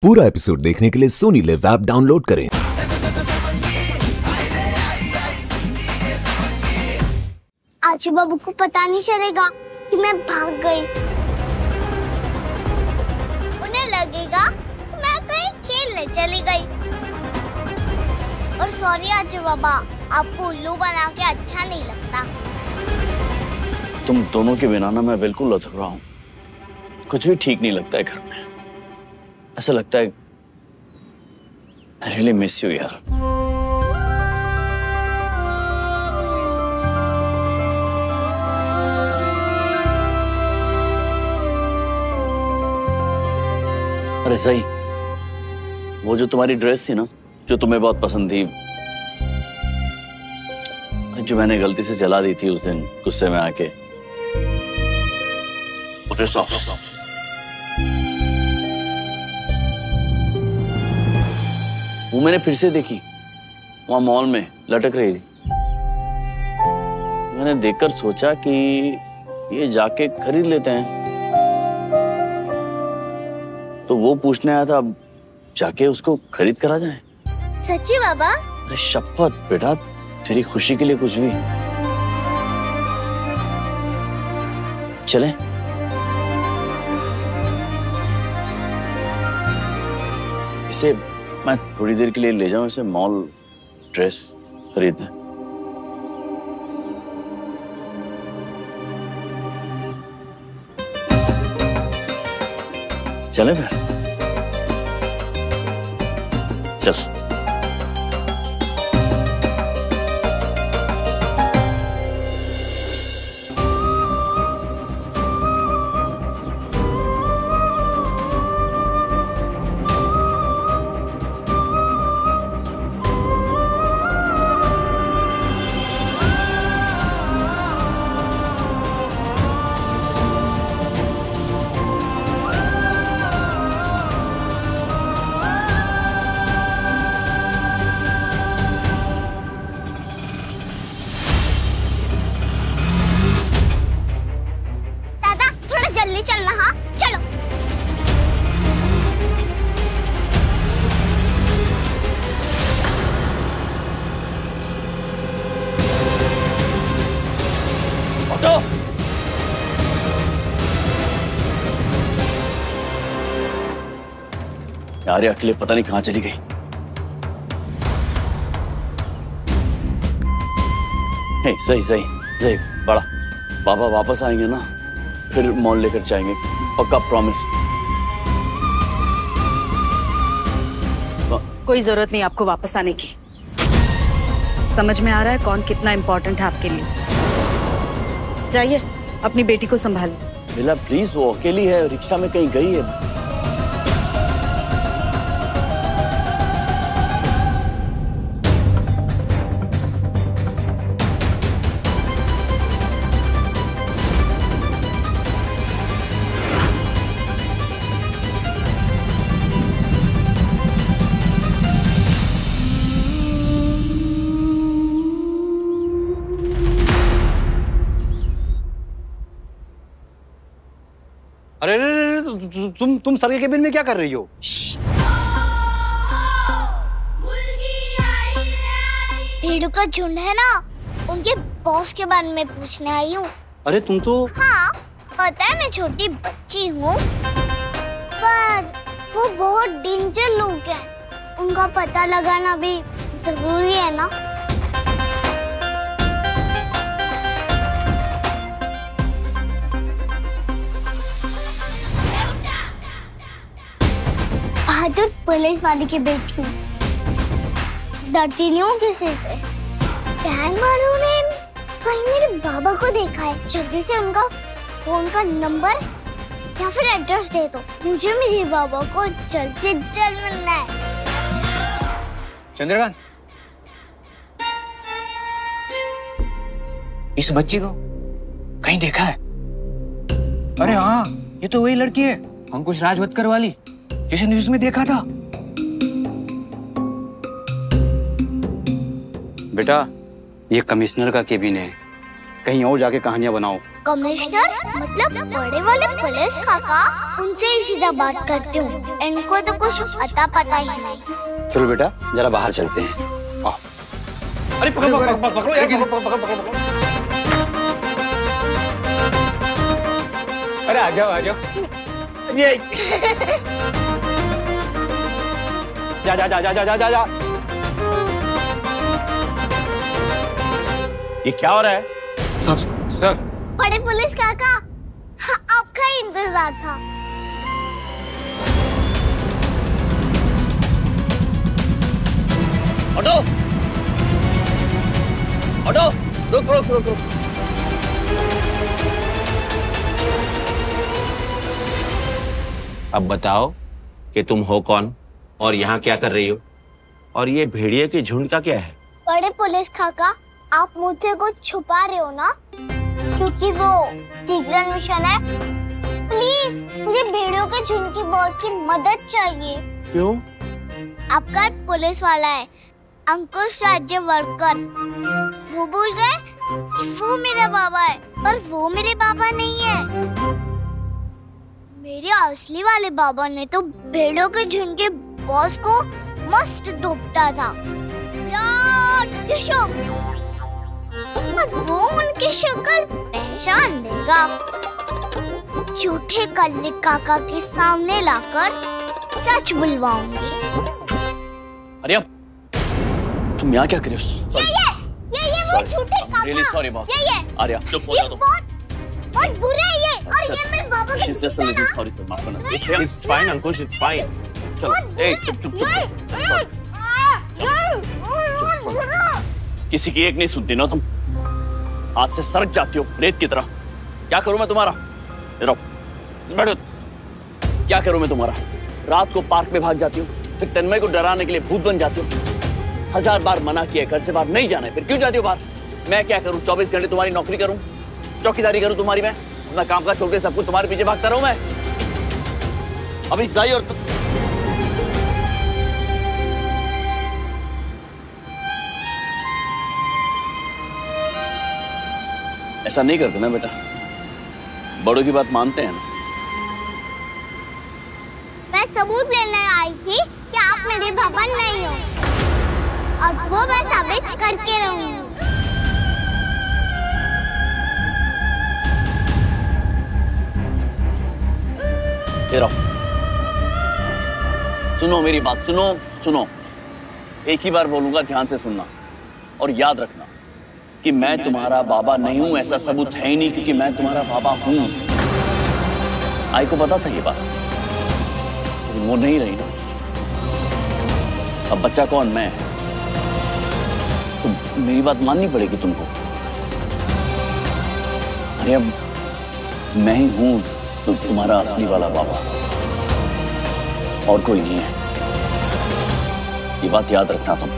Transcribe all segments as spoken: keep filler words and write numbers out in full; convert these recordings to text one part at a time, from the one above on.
पूरा एपिसोड देखने के लिए सोनी लिव ऐप डाउनलोड करें। आजू बाबू को पता नहीं चलेगा कि मैं भाग गई। उन्हें लगेगा मैं कहीं खेलने चली गई। और सॉरी आजू बाबा, आपको उल्लू बना के अच्छा नहीं लगता। तुम दोनों के बिना ना मैं बिल्कुल लथक रहा हूँ। कुछ भी ठीक नहीं लगता है घर में। ऐसा लगता है I really miss you यार। अरे सही, वो जो तुम्हारी ड्रेस थी ना, जो तुम्हें बहुत पसंद थी, जो मैंने गलती से जला दी थी उस दिन गुस्से में आके, वो ड्रेस ऑफ वो मैंने फिर से देखी, वहां मॉल में लटक रही थी। मैंने देखकर सोचा कि ये जाके खरीद लेते हैं। तो वो पूछने आया था, अब जाके उसको खरीद करा जाए। सच्ची बाबा? अरे शपथ बेटा, तेरी खुशी के लिए कुछ भी। चले? इसे मैं थोड़ी देर के लिए ले जाऊं इसे मॉल ड्रेस खरीदने। चले फिर? चल। आर्या अकेले पता नहीं कहां चली गई। हे, सही सही सही बड़ा, बाबा वापस आएंगे ना, फिर मॉल लेकर जाएंगे, पक्का प्रॉमिस। कोई जरूरत नहीं आपको वापस आने की। समझ में आ रहा है कौन कितना इम्पोर्टेंट है आपके लिए। जाइए अपनी बेटी को संभालिए। बिला प्लीज, वो अकेली है, रिक्शा में कहीं गई है। अरे अरे तु, तुम तुम सर के केबिन में क्या कर रही हो? भेड़ों का झुंड है ना, उनके बॉस के बारे में पूछने आई हूँ। अरे तुम तो। हाँ पता है, मैं छोटी बच्ची हूँ, पर वो बहुत डेंजर लोग हैं, उनका पता लगाना भी जरूरी है ना। बहादुर पुलिस वाले की बेटी हूँ, डरती नहीं हूँ किसी से। गैंग वालों ने कहीं मेरे बाबा को देखा है, जल्दी से उनका फोन का नंबर या फिर एड्रेस दे दो, मुझे मेरे बाबा को जल्द से जल्द मिलना है। चंद्रकांत, इस बच्ची को कहीं देखा है? अरे हाँ, ये तो वही लड़की है अंकुश राजवतकर वाली, जिसे न्यूज में देखा था। बेटा, ये कमिश्नर का केबिन है, कहीं और जाके कहानियां बनाओ। कमिश्नर मतलब बड़े वाले पुलिस काका, उनसे ही सीधा बात करती हूँ, इनको तो कुछ अता पता ही नहीं। चलो बेटा जरा बाहर चलते हैं। आओ। अरे पकड़ो पकड़ो पकड़ो यार, पकड़ो पकड़ो पकड़ो। अरे आ जाओ आ जाओ। ये जा जा जा जा जा जा जा। ये क्या हो रहा है? सर सर बड़े पुलिस काका, हाँ, आपका ही इंतजार था। ऑटो ऑटो रुक रुक रुक रुक। अब बताओ कि तुम हो कौन और यहाँ क्या कर रही हो, और ये भेड़िए के झुंड का क्या है? बड़े पुलिस काका, आप मुझसे कुछ छुपा रहे हो ना, क्योंकि वो सीक्रेट मिशन है। प्लीज मुझे भेड़ियों के झुंड की बॉस की मदद चाहिए। क्यों? आपका एक पुलिस वाला है, अंकुश राज्य वर्कर, वो बोल रहा है कि वो मेरा बाबा है, पर वो मेरे बाबा नहीं है। मेरे असली वाले बाबा ने तो भेड़ों के झुंड के बॉस को मस्त डूबता था यार, और वो उनकी शक्ल पहचान लेगा। झूठे कल्ले काका के सामने लाकर सच बुलवाऊंगी। आर्या, तुम यहाँ क्या कर रही हो? ये ये ये ये वो झूठे काका। Really sorry, boss. ये ये आर्या, चुप हो ये जा तुम। बहुत बहुत बुरा है ये, और ये मेरे बाबा का She's just a little sorry, sir. माफ करना। It's it's fine, Ankush, it's fine. चलो, ए, चुप चुप चुप। किसी की एक नहीं सुनती ना तुम, हाथ से सरक जाती हो रेत की तरह। क्या करूं मैं तुम्हारा? इधर बैठो। क्या करूं मैं तुम्हारा? रात को पार्क में भाग जाती हूँ, फिर तन्मय को डराने के लिए भूत बन जाती हूँ। हजार बार मना किया घर से बाहर नहीं जाना है, फिर क्यों जाती हो बाहर? मैं क्या करूं? चौबीस घंटे तुम्हारी नौकरी करूं, चौकीदारी करूं तुम्हारी? मैं अपना काम काज छोड़ के सब कुछ तुम्हारे पीछे भागता रहूं मैं? अभी जाई और तु... ऐसा नहीं करते ना बेटा, बड़ों की बात मानते हैं ना। मैं सबूत लेने आई थी कि आप मेरे बाबा नहीं हो, और वो मैं साबित करके रहूंगी। सुनो मेरी बात, सुनो सुनो, एक ही बार बोलूंगा, ध्यान से सुनना और याद रखना कि मैं तुम्हारा बाबा नहीं हूं। ऐसा सबूत है ही नहीं, क्योंकि मैं तुम्हारा बाबा हूं। आई को पता था ये बात, लेकिन वो नहीं रही ना। अब बच्चा कौन? मैं। तो मेरी बात माननी पड़ेगी तुमको। अरे अब मैं ही हूं तो तुम्हारा असली वाला बाबा, और कोई नहीं है। ये बात याद रखना तुम।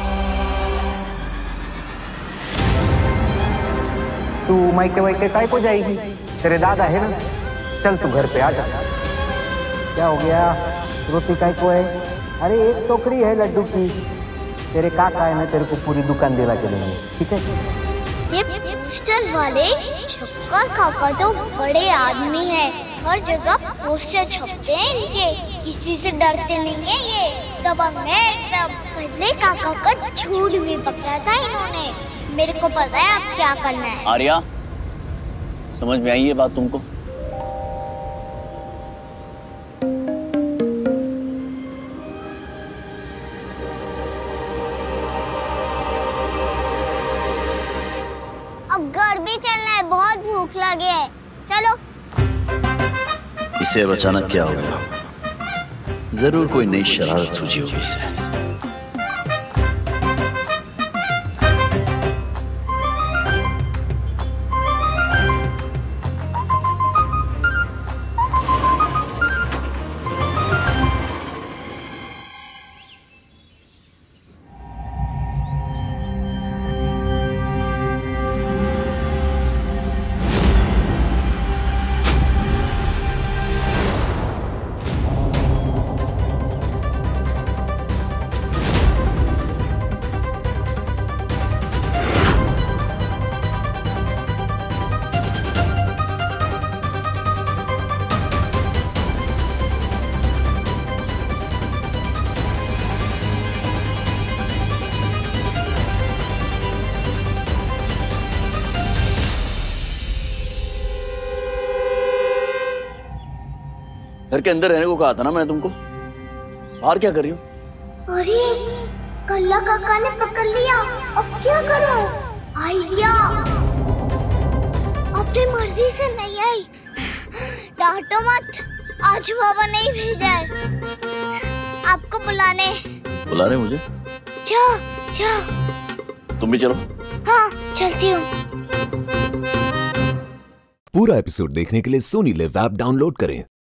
तू मायके वायके काय को जाएगी? तेरे दादा है ना, चल तू घर पे आ जा। क्या हो गया? रोटी काय को है? अरे एक टोकरी है लड्डू की, तेरे काका है ना, तेरे को पूरी दुकान दिला के देंगे, ठीक है? ये पोस्टर वाले छक्का काका तो बड़े आदमी हैं, हर जगह पोस्टर छपते हैं इनके, किसी से डरते नहीं है ये। तब मैं तब कल्ले काका का झूठ भी पकड़ा था इन्होंने। मेरे को पता है अब क्या करना है। आर्या, समझ में आई ये बात तुमको? अब घर भी चलना है, बहुत भूख लगी है, चलो। इसे अब अचानक क्या हो गया? जरूर कोई नई शरारत सूझी होगी इसे। घर के अंदर रहने को कहा था ना मैंने तुमको। बाहर क्या कर रही हो? अरे कल्ला काका ने पकड़ लिया, अब क्या करूं? आइडिया। अपनी मर्जी से नहीं आई, डांटो मत। आज बाबा नहीं भेजा है आपको बुलाने। बुला रहे मुझे? जा जा। तुम भी चलो। हाँ चलती हूँ। पूरा एपिसोड देखने के लिए सोनी लिव ऐप डाउनलोड करें